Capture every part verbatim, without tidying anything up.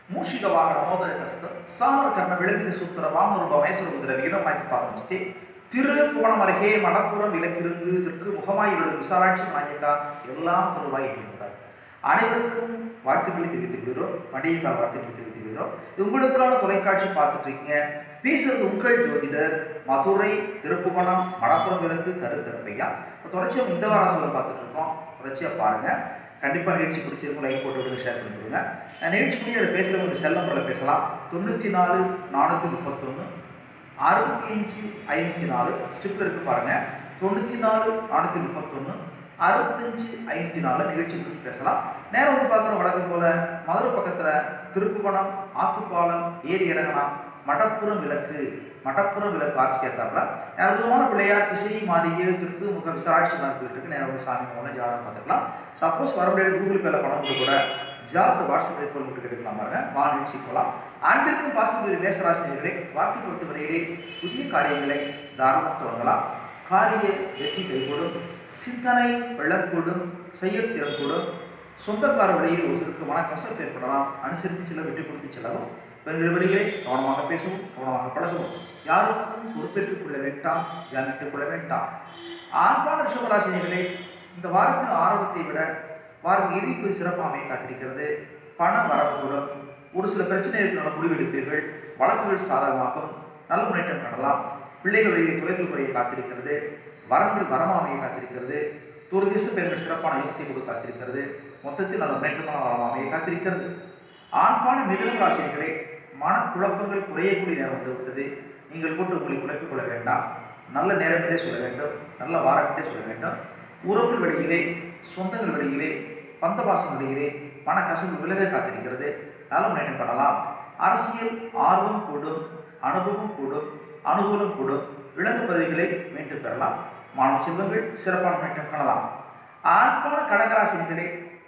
ಮೂಷಿಕ ವಾಹನ ಮೋದಕಸ್ಥ ಸಾಮರಕರ್ಣ விளம்பித சூத்திர வாமரூப மைசூர விகிதமாய்க்கு பாதமஸ்தே திருப்புவனமருகே மடப்புறம் விலக்கிருந்து தெற்கு முகமாயிருடும் விசாலாட்சி நாயக்கா எல்லாம் திருவாய் என்பதாய் அனைவருக்கும் வாழ்த்துக்களை தெரிவித்துக் கொள்கிறோம். பண்டிகைக்கால வாழ்த்துக்களை தெரிவித்துக் கொள்கிறோம். உங்களுக்கான தொலைக்காட்சி பார்த்துட்டு இருக்கீங்க. பேசுறது உங்கள் ஜோதிடர் மதுரை திருப்புவனம் மடப்புறம் விலக்கு கரு கருப்பையா. தொடர்ச்சியாக இந்த வாராசோலை பார்த்துட்டு இருக்கோம். தொடர்ச்சியாக பாருங்க. கண்டிப்பாக நிகழ்ச்சி பிடிச்சிருக்கும். லைக் போட்டு விடுங்க, ஷேர் பண்ணி கொடுங்க. நிகழ்ச்சி பண்ணி அதை பேசுகிறவங்க செல் நம்பரில் பேசலாம். தொண்ணூற்றி நாலு நானூற்றி முப்பத்தொன்று அறுபத்தி அஞ்சு ஐநூற்றி நாலு ஸ்டிப்பில் இருக்குது பாருங்கள். தொண்ணூற்றி நாலு நானூற்றி முப்பத்தொன்று அறுபத்தஞ்சு ஐநூற்றி நாலு நிகழ்ச்சி முடிஞ்சு பேசலாம். நேரம் வந்து பார்க்குற வழக்கம் போல் மதுரை பக்கத்தில் திருப்புவனம் ஆத்துப்பாலம் ஏரி இறங்கனா மடப்புறம் விளக்கு மடப்புறம் விளக்கு ஆட்சி கேட்டாப்புல அற்புதமான பிள்ளையார் திசை மாறிய தெற்கு முக விசாராட்சி போயிட்டு இருக்கு. நேரம் வந்து சாமி மூலம் ஜாதகம் பார்த்துக்கலாம். சப்போஸ் வர முடியாது கூகுள் பேல பணம் கூட ஜாத வாட்ஸ்அப் ஃபோன் போட்டு கேட்டுக்கலாம் பாருங்க. வா நிகழ்ச்சி போகலாம். ஆண்டிற்கும் பாசிட்டிவ் மேசராசினியர்களே வார்த்தை பொறுத்தவரையிலே புதிய காரியங்களை தாராளமாக தொடங்கலாம். காரிய வெற்றி கைகூடும், சிந்தனை வெள்ளக்கூடும், செயல் திறன் கூடும். சொந்தக்கார வழியில் ஒரு சிலருக்கு மனக்கசப்பு ஏற்படலாம். அனுசரித்து சில வெற்றி கொடுத்து செல்லவும். பெண்கள் வழிகளை கவனமாக பேசவும், கவனமாக பழகவும். யாருக்கும் பொறுப்பேற்றுக் கொள்ள வேண்டாம், ஜாமீட்டுக் கொள்ள வேண்டாம். ஆண்பான ரிஷபராசினியர்களே இந்த வாரத்தின் ஆரம்பத்தை விட வாரத்தின் இறுதிக்கு சிறப்பு அமைய காத்திருக்கிறது. பண வரவு கூடும். ஒரு சில பிரச்சனைகளுக்கான முடிவெடுப்பீர்கள். வழக்குகள் சாதகமாகும். நல்ல முன்னேற்றம் காணலாம். பிள்ளைகள் வழியை துறைகள் குறைய காத்திருக்கிறது. வரங்கள் வரமாமையை காத்திருக்கிறது. தூரதேச பெண்கள் சிறப்பான யோகத்தை கொண்டு காத்திருக்கிறது. மொத்தத்தில் நல்ல முன்னேற்றமான வரமாமையை காத்திருக்கிறது. ஆண்பான மிதுன ராசினிகளே மனக்குழப்பங்கள் குறையக்கூடிய நேரம் வந்துவிட்டது. நீங்கள் போட்டு உங்களை குழப்பிக் கொள்ள வேண்டாம். நல்ல நேரமிலே சொல்ல வேண்டும், நல்ல வாரமிலே சொல்ல வேண்டும். உறவுகள் வழியிலே, சொந்தங்கள் வழியிலே, பந்தபாசம் வழியிலே மனக்கசவு விலக காத்திருக்கிறது. நல்ல முன்னேற்றம் பண்ணலாம். அரசியல் ஆர்வம் கூடும், அனுபவம் கூடும், அனுகூலம் கூடும். இழந்த பதவிகளை மீண்டும் பெறலாம். மாணவ செல்வங்கள் சிறப்பான முன்னேற்றம் காணலாம். ஆண்பான கடகராசினிகளே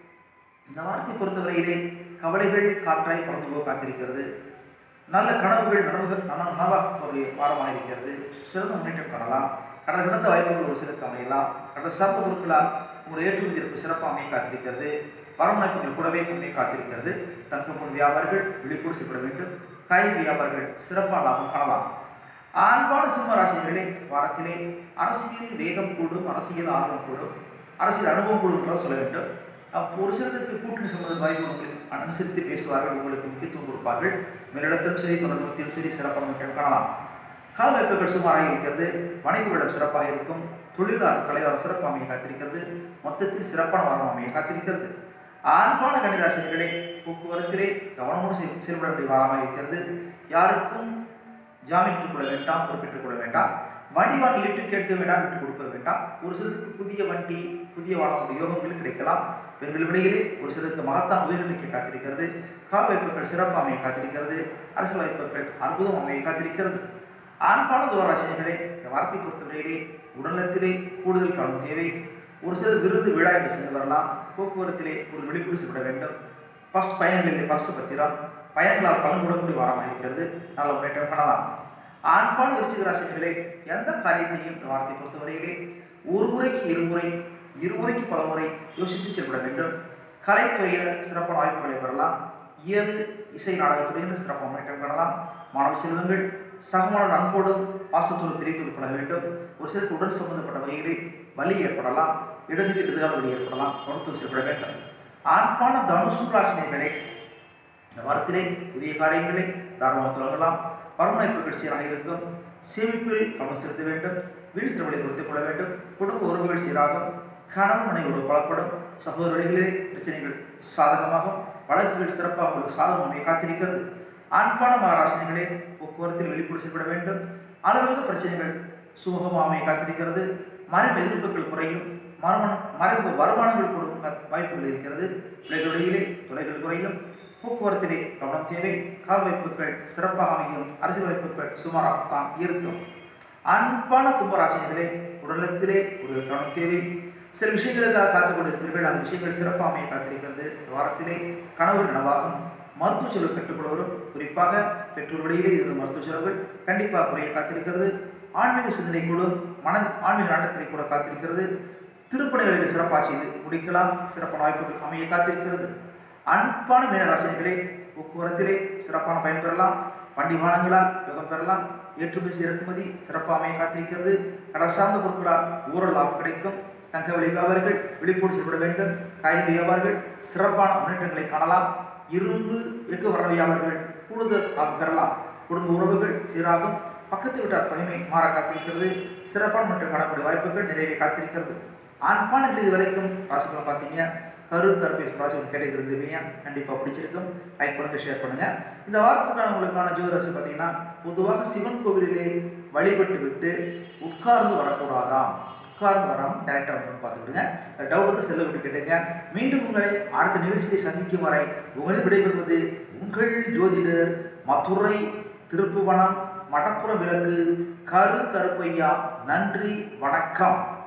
இந்த வாரத்தை பொறுத்தவரையிலே கவலைகள் காற்றாய் பறந்து போக காத்திருக்கிறது. நல்ல கனவுகள் நனவுகள் நனவாக ஒரு வாரமாக இருக்கிறது. சிறந்த முன்னேற்றம் காணலாம். கடல் கிடந்த வாய்ப்புகள் ஒரு சிலருக்கு அமையலாம். கடல் சார்ந்த பொருட்களால் உங்களுடைய ஏற்றுமதிக்கு சிறப்பாக அமைய காத்திருக்கிறது. வரவணைப்புகள் கூடவே அமைய காத்திருக்கிறது. தங்கப்பொருள் வியாபாரிகள் விழிப்போடு செய்யப்பட வேண்டும். காய்கறி வியாபாரிகள் சிறப்பான லாபம் காணலாம். ஆண்பான சிம்ம ராசினிகளே வாரத்திலே அரசியல் வேகம் கூடும், அரசியல் ஆர்வம் கூடும், அரசியல் அனுபவம் கூடும் என்றால் சொல்ல வேண்டும். ஒரு சிலருக்கு கூட்டணி சம்பந்த வாய்ப்பு உங்களுக்கு அனுசரித்து பேசுவார்கள். உங்களுக்கு முக்கியத்துவம் கொடுப்பார்கள். மேலிடத்திலும் சரி தொடர்பத்திலும் சரி சிறப்பான முன்னேற்றம் காணலாம். கால வாய்ப்புகள் சுமாராக இருக்கிறது. வணிக வளம் சிறப்பாக இருக்கும். தொழிலாளர் கலைவாரம் சிறப்பு அமைய காத்திருக்கிறது. மொத்தத்தில் சிறப்பான வாரம் அமைய காத்திருக்கிறது. ஆண்பான கன்னிராசினிகளே போக்குவரத்திலே கவனமோடு செயல்பட வேண்டிய வாரமாக இருக்கிறது. யாருக்கும் ஜாமீன் கொள்ள வேண்டாம், பொறுப்பேற்றுக் கொள்ள வேண்டாம். வண்டி வாங்கி விட்டு கேட்க வேண்டாம், விட்டு கொடுக்க வேண்டாம். ஒரு சிலருக்கு புதிய வண்டி புதிய வாகன யோகங்கள் கிடைக்கலாம். பெண்கள் விடையிலே ஒரு சிலருக்கு மகத்தான் உதவிக்கு காத்திருக்கிறது. கால வாய்ப்புகள் சிறப்பு அமைய காத்திருக்கிறது. அரசியல் வாய்ப்புகள் அற்புதம் அமைய காத்திருக்கிறது. ஆண்பான துராராசினிகளே இந்த வாரத்தை பொறுத்தவரையிலே உடலத்திலே கூடுதல் காணும் தேவை. ஒரு சிலர் விருது விழா என்று சென்று வரலாம். போக்குவரத்திலே ஒரு விழிப்புணர்வு செய்யப்பட வேண்டும். பஸ் பயணங்களிலே பரிசு பத்திரம் பயணங்களால் பலன் கூடக்கூடிய வாரமாக இருக்கிறது. நல்ல முன்னேற்றம் காணலாம். ஆண்பான விருச்சிக ராசினிகளே எந்த காரியத்தையும் இந்த வாரத்தை பொறுத்தவரையிலே ஒரு முறைக்கு இருமுறை இருமுறைக்கு பல முறை யோசித்து செயல்பட வேண்டும். கலைத்துறையில் சிறப்பான வாய்ப்புகளை பெறலாம். இயல் இசை நாடகத்துறையில் சிறப்பான முன்னேற்றம் காணலாம். மாணவ செல்வங்கள் சகமான அன்போடும் பாசத்தோடு பிரித்தோடு பழக வேண்டும். ஒரு சிலருக்கு உடல் சம்பந்தப்பட்ட வகைகளில் வலி ஏற்படலாம். இடத்துக்கு இடதுகால வலி ஏற்படலாம். கவனத்தோடு செயல்பட வேண்டும். ஆண்பான தனுசு ராசினிகளே இந்த வாரத்திலே புதிய காரியங்களை தாராளமாக தொடங்கலாம். பருவமைப்புகள் சீராக இருக்கும். சேமிப்பில் கவனம் செலுத்த வேண்டும். வீடு சிறுவலை கொடுத்துக் கொள்ள வேண்டும். குடும்ப உறவுகள் சீராகும். கணவன் மனைவி உறவு பலப்படும். சகோதரர்களிலே பிரச்சனைகள் சாதகமாகும். வழக்குகள் சிறப்பாக உங்களுக்கு சாதகம் அமைய காத்திருக்கிறது. ஆண்பான மகாராசினிகளே போக்குவரத்தில் வெளிப்படு செய்யப்பட வேண்டும். அலுவலக பிரச்சனைகள் சுமூகமாக அமைய காத்திருக்கிறது. மறைவு எதிர்ப்புகள் குறையும். மறுமண மறைவு வருமானங்கள் கொடுக்கும் வாய்ப்புகள் இருக்கிறது. பிள்ளைகளிடையிலே தொலைகள் குறையும். போக்குவரத்திலே கவனம் தேவை. கால் வாய்ப்புகள் சிறப்பாக அமையும். அரசியல் வாய்ப்புகள் சுமாராகத்தான் இருக்கும். அன்பான கும்பராசினிகளே உடலத்திலே ஒரு கவனம் தேவை. சில விஷயங்களுக்காக காத்துக் கொண்டிருப்பீர்கள். அந்த விஷயங்கள் சிறப்பாக அமைய காத்திருக்கிறது. வாரத்திலே கனவு நனவாகும். மருத்துவ செலவு கட்டுக்கொள்வரும் குறிப்பாக பெற்றோர் வழியிலே இருந்த மருத்துவ செலவுகள் கண்டிப்பாக குறைய காத்திருக்கிறது. ஆன்மீக சிந்தனை கூட மன ஆன்மீக நாட்டத்திலே கூட காத்திருக்கிறது. திருப்பணிகளில் சிறப்பாக செய்து முடிக்கலாம். சிறப்பான வாய்ப்புகள் அமைய காத்திருக்கிறது. அன்பான மீனராசினிகளே போக்குவரத்திலே சிறப்பான பயன் பெறலாம். வண்டி வாகனங்களால் யோகம் பெறலாம். ஏற்றுமதி இறக்குமதி சிறப்பாக காத்திருக்கிறது. கடல் சார்ந்த பொருட்களால் ஊரல் லாபம் கிடைக்கும். தங்க விலை வியாபாரிகள் விழிப்போடு செயல்பட வேண்டும். காய்கறி வியாபாரிகள் சிறப்பான முன்னேற்றங்களை காணலாம். இரும்பு எஃகு வர வியாபாரிகள் கூடுதல் லாபம் பெறலாம். குடும்ப உறவுகள் சீராகும். பக்கத்து வீட்டார் பகைமை மாற காத்திருக்கிறது. சிறப்பான மற்றும் காணக்கூடிய வாய்ப்புகள் நிறைவே காத்திருக்கிறது. ஆண் பான் இது வரைக்கும் ராசிபலன் பார்த்தீங்க. கரு கருப்பை ராசிபலன் கிடைக்கிறதுமே கண்டிப்பாக பிடிச்சிருக்கும். லைக் பண்ணுங்க, ஷேர் பண்ணுங்க. இந்த வாரத்துக்கான உங்களுக்கான ஜோதிராசி பார்த்தீங்கன்னா, பொதுவாக சிவன் கோவிலிலே வழிபட்டு விட்டு உட்கார்ந்து வரக்கூடாதாம். உட்கார்ந்து வராமல் டேரக்டாக வந்து பார்த்துக்கிடுங்க. டவுட்டுக்கு செல்ல விட்டு கேட்டுங்க. மீண்டும் உங்களை அடுத்த நிகழ்ச்சியை சந்திக்கும் வரை உங்களில் விடைபெறுவது உங்கள் ஜோதிடர் மதுரை திருப்புவனம் மடப்புறம் விளக்கு கரு கருப்பையா. நன்றி, வணக்கம்.